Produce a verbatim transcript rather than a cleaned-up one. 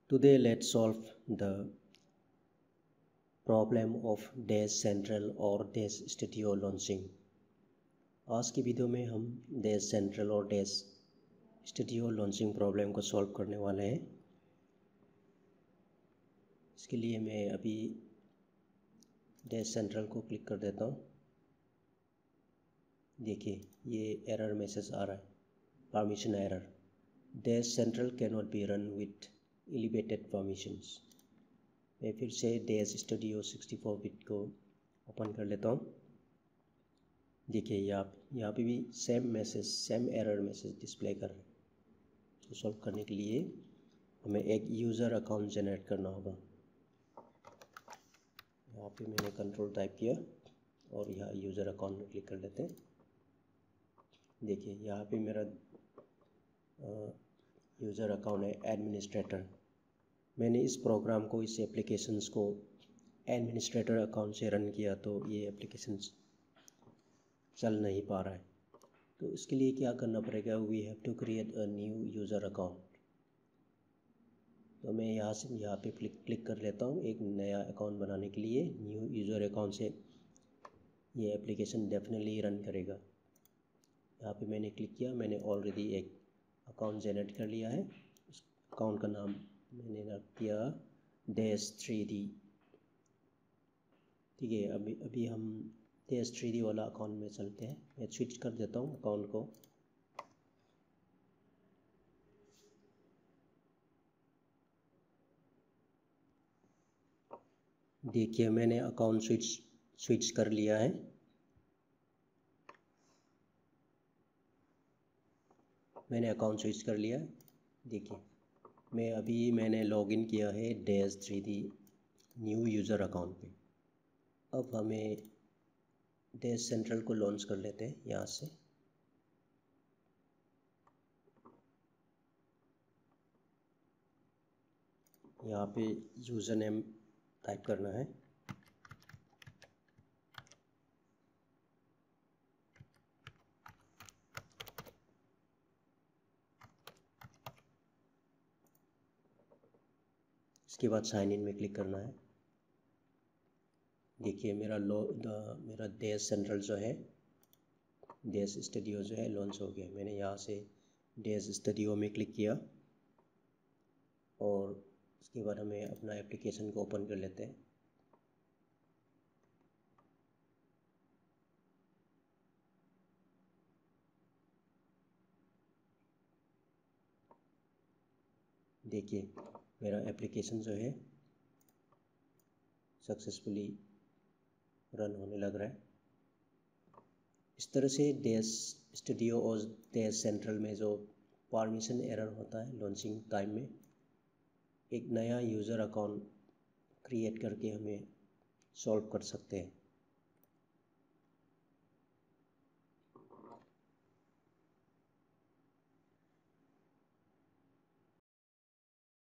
Today let's solve the problem of Dash Central और Dash Studio launching। आज की video में हम Dash Central और Dash Studio launching प्रॉब्लम को सॉल्व करने वाले हैं। इसके लिए मैं अभी Dash Central को क्लिक कर देता हूँ। देखिए ये एरर मैसेज आ रहा है, permission error, Dash Central cannot be run with elevated permissions। मैं फिर से Dash Studio sixty four bit को ओपन कर लेता हूँ। देखिए यहाँ यहाँ पे भी same message, same error message display कर रहे हैं। तो सॉल्व करने के लिए हमें एक यूज़र अकाउंट जनरेट करना होगा। यहाँ पे मैंने कंट्रोल टाइप किया और यहाँ यूज़र अकाउंट में क्लिक कर लेते हैं। देखिए यहाँ पे मेरा यूज़र अकाउंट है एडमिनिस्ट्रेटर। मैंने इस प्रोग्राम को, इस एप्लीकेशंस को एडमिनिस्ट्रेटर अकाउंट से रन किया तो ये एप्लीकेशंस चल नहीं पा रहा है। तो इसके लिए क्या करना पड़ेगा, we have to create a new user account. तो मैं यहाँ से यहाँ पे क्लिक क्लिक कर लेता हूँ एक नया अकाउंट बनाने के लिए। न्यू यूज़र अकाउंट से ये एप्लीकेशन डेफिनेटली रन करेगा। यहाँ पे मैंने क्लिक किया, मैंने ऑलरेडी एक अकाउंट जनरेट कर लिया है। उस अकाउंट का नाम मैंने रख दिया डैश थ्री डी। ठीक है, अभी अभी हम डैश थ्री डी वाला अकाउंट में चलते हैं। मैं स्विच कर देता हूँ अकाउंट को। देखिए मैंने अकाउंट स्विच स्विच कर लिया है। मैंने अकाउंट स्विच कर लिया है। देखिए मैं अभी मैंने लॉगिन किया है dash three D new user account पे। अब हमें डैश सेंट्रल को लॉन्च कर लेते हैं यहाँ से। यहाँ पे यूज़र नेम टाइप करना है। इसके बाद साइन इन में क्लिक करना है। देखिए मेरा लो मेरा डैश सेंट्रल जो है, डैश स्टूडियो जो है लॉन्च हो गया। मैंने यहाँ से डैश स्टूडियो में क्लिक किया और उसके बाद हमें अपना एप्लीकेशन को ओपन कर लेते हैं। देखिए मेरा एप्लीकेशन जो है सक्सेसफुली रन होने लग रहा है। इस तरह से डैश स्टूडियो और डैश सेंट्रल में जो परमिशन एरर होता है लॉन्चिंग टाइम में, एक नया यूज़र अकाउंट क्रिएट करके हमें सॉल्व कर सकते हैं।